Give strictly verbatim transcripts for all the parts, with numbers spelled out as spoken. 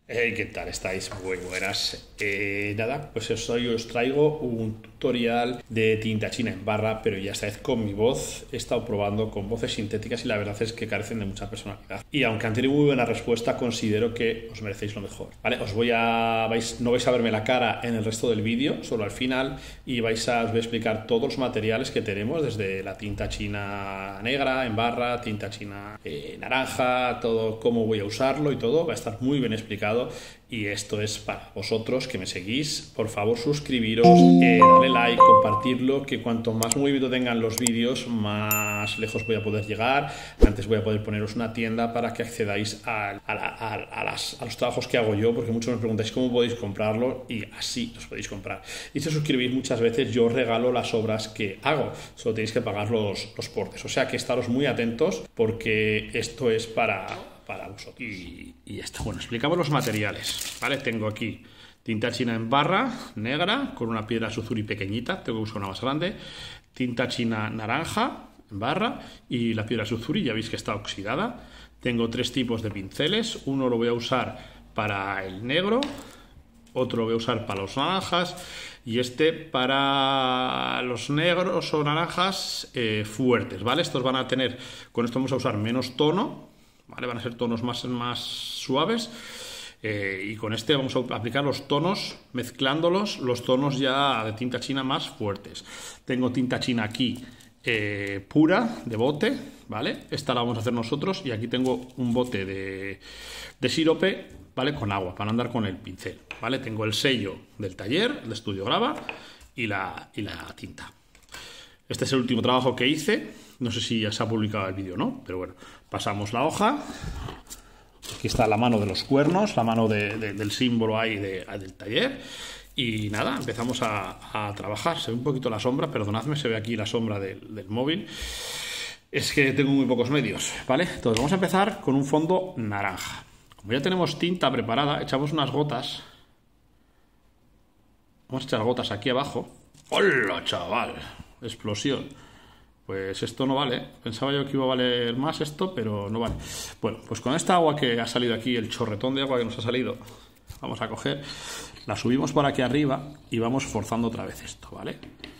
Hey, ¿qué tal? ¿Estáis? Muy buenas. Eh, nada, pues os, hoy os traigo un tutorial de tinta china en barra, pero ya esta vez con mi voz. He estado probando con voces sintéticas y la verdad es que carecen de mucha personalidad. Y aunque han tenido muy buena respuesta, considero que os merecéis lo mejor. ¿Vale? Os voy a... Vais, no vais a verme la cara en el resto del vídeo, solo al final, y vais a, os voy a explicar todos los materiales que tenemos, desde la tinta china negra en barra, tinta china eh, naranja, todo, cómo voy a usarlo y todo. Va a estar muy bien explicado. Y esto es para vosotros que me seguís. Por favor, suscribiros, eh, dale like, compartirlo, que cuanto más movimiento tengan los vídeos, más lejos voy a poder llegar. Antes voy a poder poneros una tienda para que accedáis a, a, la, a, a, las, a los trabajos que hago yo, porque muchos me preguntáis cómo podéis comprarlo y así los podéis comprar. Y si os suscribís muchas veces, yo os regalo las obras que hago, solo tenéis que pagar los, los portes. O sea que estaros muy atentos, porque esto es para... para vosotros. Y, y esto, bueno, explicamos los materiales, ¿vale? Tengo aquí tinta china en barra, negra, con una piedra Suzuri pequeñita, tengo que usar una más grande, tinta china naranja en barra y la piedra Suzuri, ya veis que está oxidada. Tengo tres tipos de pinceles, uno lo voy a usar para el negro, otro lo voy a usar para los naranjas y este para los negros o naranjas eh, fuertes, ¿vale? Estos van a tener, con esto vamos a usar menos tono, ¿vale? Van a ser tonos más, más suaves eh, y con este vamos a aplicar los tonos, mezclándolos, los tonos ya de tinta china más fuertes. Tengo tinta china aquí eh, pura, de bote, ¿vale? Esta la vamos a hacer nosotros y aquí tengo un bote de, de sirope, ¿vale? Con agua, para andar con el pincel, ¿vale? Tengo el sello del taller, el de Estudio Grava y la, y la tinta. Este es el último trabajo que hice. No sé si ya se ha publicado el vídeo o no, pero bueno, pasamos la hoja. Aquí está la mano de los cuernos, la mano de, de, del símbolo ahí de, del taller. Y nada, empezamos a, a trabajar. Se ve un poquito la sombra, perdonadme, se ve aquí la sombra del, del móvil. Es que tengo muy pocos medios, ¿vale? Entonces vamos a empezar con un fondo naranja. Como ya tenemos tinta preparada, echamos unas gotas. Vamos a echar gotas aquí abajo. ¡Hola, chaval! Explosión. Pues esto no vale. Pensaba yo que iba a valer más esto, pero no vale. Bueno, pues con esta agua que ha salido aquí, el chorretón de agua que nos ha salido, vamos a coger, la subimos por aquí arriba y vamos forzando otra vez esto, ¿vale?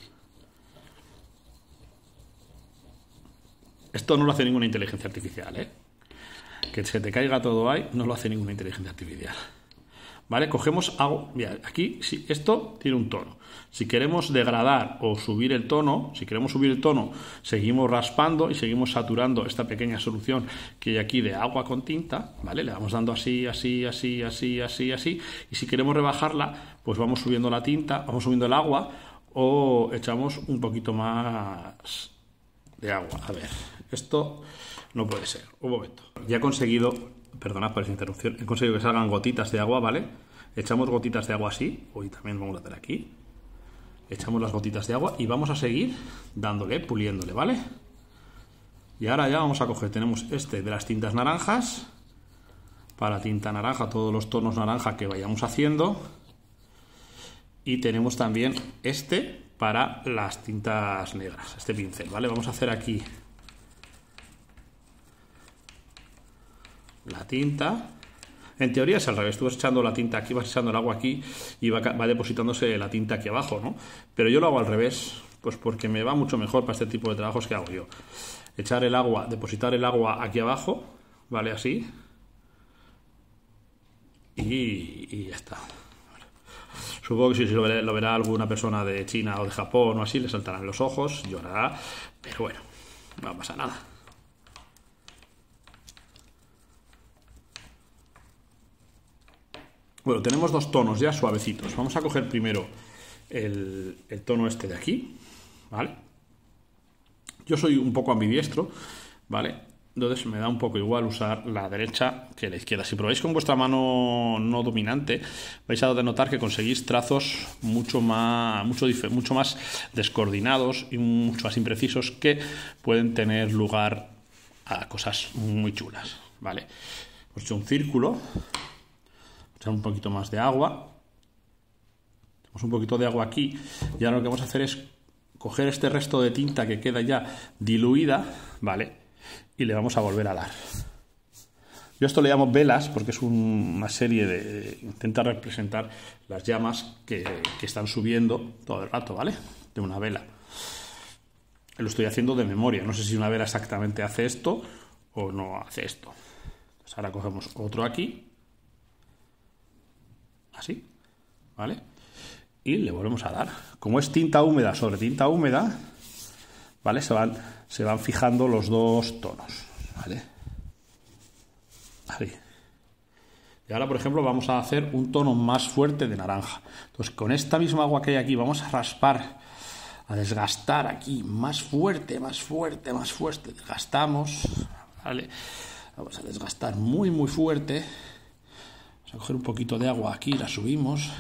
Esto no lo hace ninguna inteligencia artificial, ¿eh? Que se te caiga todo ahí, no lo hace ninguna inteligencia artificial. ¿Vale? Cogemos agua. Mira, aquí sí, esto tiene un tono. Si queremos degradar o subir el tono, si queremos subir el tono, seguimos raspando y seguimos saturando esta pequeña solución que hay aquí de agua con tinta, ¿vale? Le vamos dando así, así, así, así, así, así. Y si queremos rebajarla, pues vamos subiendo la tinta, vamos subiendo el agua o echamos un poquito más de agua. A ver, esto no puede ser. Un momento. Ya he conseguido... Perdonad por esa interrupción. He conseguido que salgan gotitas de agua, ¿vale? Echamos gotitas de agua así. Hoy también vamos a hacer aquí. Echamos las gotitas de agua y vamos a seguir dándole, puliéndole, ¿vale? Y ahora ya vamos a coger, tenemos este de las tintas naranjas. Para tinta naranja, todos los tonos naranja que vayamos haciendo. Y tenemos también este para las tintas negras, este pincel, ¿vale? Vamos a hacer aquí la tinta. En teoría es al revés, tú vas echando la tinta aquí, vas echando el agua aquí y va, va depositándose la tinta aquí abajo, ¿no? Pero yo lo hago al revés, pues porque me va mucho mejor para este tipo de trabajos que hago yo. Echar el agua, depositar el agua aquí abajo, ¿vale? Así. Y, y ya está. Supongo que si lo verá, lo verá alguna persona de China o de Japón o así, le saltarán los ojos, llorará, pero bueno, no pasa nada. Bueno, tenemos dos tonos ya suavecitos. Vamos a coger primero el, el tono este de aquí, ¿vale? Yo soy un poco ambidiestro, ¿vale? Entonces me da un poco igual usar la derecha que la izquierda. Si probáis con vuestra mano no dominante, vais a notar que conseguís trazos mucho más, mucho, mucho más descoordinados y mucho más imprecisos que pueden tener lugar a cosas muy chulas, ¿vale? Hemos hecho un círculo. Echar un poquito más de agua. Tenemos un poquito de agua aquí. Y ahora lo que vamos a hacer es coger este resto de tinta que queda ya diluida, ¿vale? Y le vamos a volver a dar. Yo esto le llamo velas porque es un, una serie de... Intenta representar las llamas que, que están subiendo todo el rato, ¿vale? De una vela. Lo estoy haciendo de memoria. No sé si una vela exactamente hace esto o no hace esto. Entonces ahora cogemos otro aquí. Así, ¿vale? Y le volvemos a dar. Como es tinta húmeda sobre tinta húmeda, ¿vale? Se van, se van fijando los dos tonos, ¿vale? Así. Y ahora, por ejemplo, vamos a hacer un tono más fuerte de naranja. Entonces, con esta misma agua que hay aquí, vamos a raspar, a desgastar aquí, más fuerte, más fuerte, más fuerte. Desgastamos, ¿vale? Vamos a desgastar muy, muy fuerte. Vamos a coger un poquito de agua aquí, la subimos.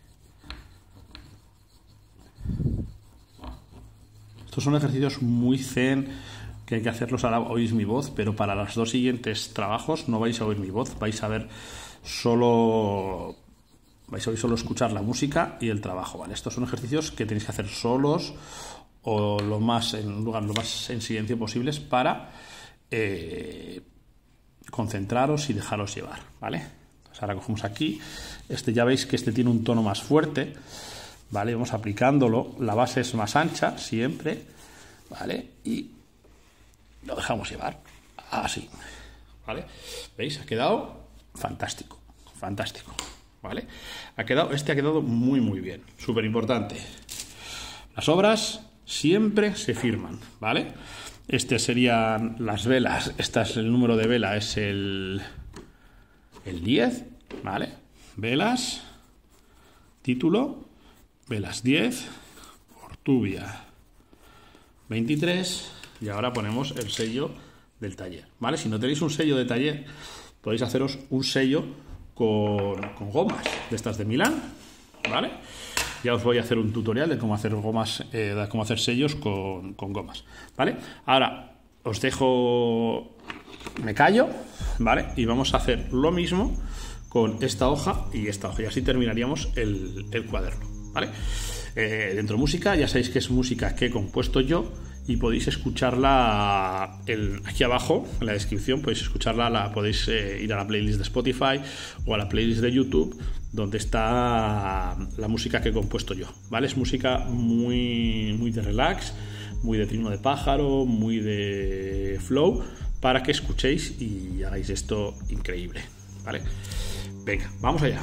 Estos son ejercicios muy zen, que hay que hacerlos. Ahora oís mi voz, pero para los dos siguientes trabajos no vais a oír mi voz, vais a ver solo... vais a oír solo escuchar la música y el trabajo, ¿vale? Estos son ejercicios que tenéis que hacer solos o lo más en lugar lo más en silencio posibles para eh, concentraros y dejaros llevar, ¿vale? Entonces ahora cogemos aquí, este ya veis que este tiene un tono más fuerte, ¿vale? Vamos aplicándolo, la base es más ancha siempre, ¿vale? Y lo dejamos llevar así, ¿vale? ¿Veis? Ha quedado fantástico, fantástico, ¿vale? Ha quedado, este ha quedado muy muy bien, súper importante. Las obras siempre se firman, ¿vale? Este serían las velas, este es el número de vela, es el, el diez, ¿vale? Velas, título, velas diez, Ortubia veintitrés, y ahora ponemos el sello del taller, ¿vale? Si no tenéis un sello de taller, podéis haceros un sello con, con gomas de estas de Milán, ¿vale? Ya os voy a hacer un tutorial de cómo hacer gomas, eh, de cómo hacer sellos con, con gomas, ¿vale? Ahora os dejo, me callo, ¿vale? Y vamos a hacer lo mismo con esta hoja y esta hoja, y así terminaríamos el, el cuaderno, ¿vale? Eh, dentro de música, ya sabéis que es música que he compuesto yo y podéis escucharla el, aquí abajo en la descripción, podéis escucharla, la, podéis eh, ir a la playlist de Spotify o a la playlist de YouTube donde está la música que he compuesto yo, ¿vale? Es música muy, muy de relax, muy de trino de pájaro, muy de flow, para que escuchéis y hagáis esto increíble, ¿vale? Venga, vamos allá.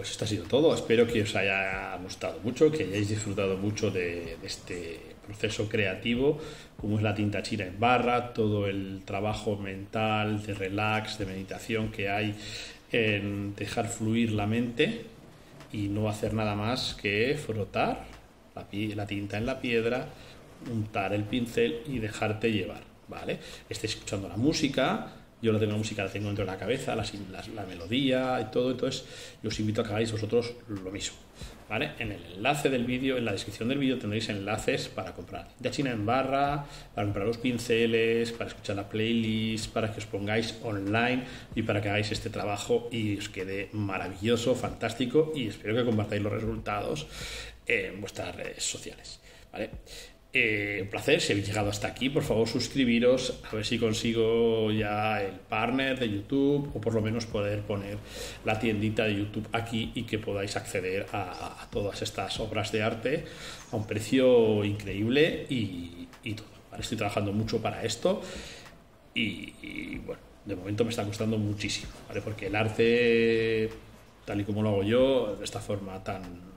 pues esto ha sido todo. Espero que os haya gustado mucho, que hayáis disfrutado mucho de, de este proceso creativo, como es la tinta china en barra, todo el trabajo mental, de relax, de meditación que hay en dejar fluir la mente y no hacer nada más que frotar la, la tinta en la piedra, untar el pincel y dejarte llevar, ¿vale? Estáis escuchando la música. Yo no tengo la música, la tengo dentro de la cabeza, la, la, la melodía y todo. Entonces, yo os invito a que hagáis vosotros lo mismo, ¿vale? En el enlace del vídeo, en la descripción del vídeo, tendréis enlaces para comprar tinta china en barra, para comprar los pinceles, para escuchar la playlist, para que os pongáis online y para que hagáis este trabajo y os quede maravilloso, fantástico, y espero que compartáis los resultados en vuestras redes sociales, ¿vale? Eh, un placer. Si habéis llegado hasta aquí, por favor suscribiros, a ver si consigo ya el partner de YouTube, o por lo menos poder poner la tiendita de YouTube aquí y que podáis acceder a, a todas estas obras de arte a un precio increíble y, y todo, ¿vale? Estoy trabajando mucho para esto y, y bueno, de momento me está costando muchísimo, ¿vale? Porque el arte, tal y como lo hago yo, de esta forma tan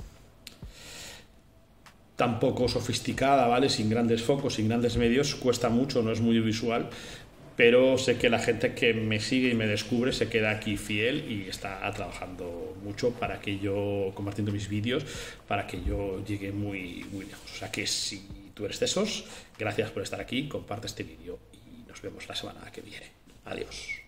tan poco sofisticada, ¿vale? Sin grandes focos, sin grandes medios, cuesta mucho, no es muy visual, pero sé que la gente que me sigue y me descubre se queda aquí fiel y está trabajando mucho para que yo, compartiendo mis vídeos, para que yo llegue muy, muy lejos. O sea que si tú eres de esos, gracias por estar aquí, comparte este vídeo y nos vemos la semana que viene. Adiós.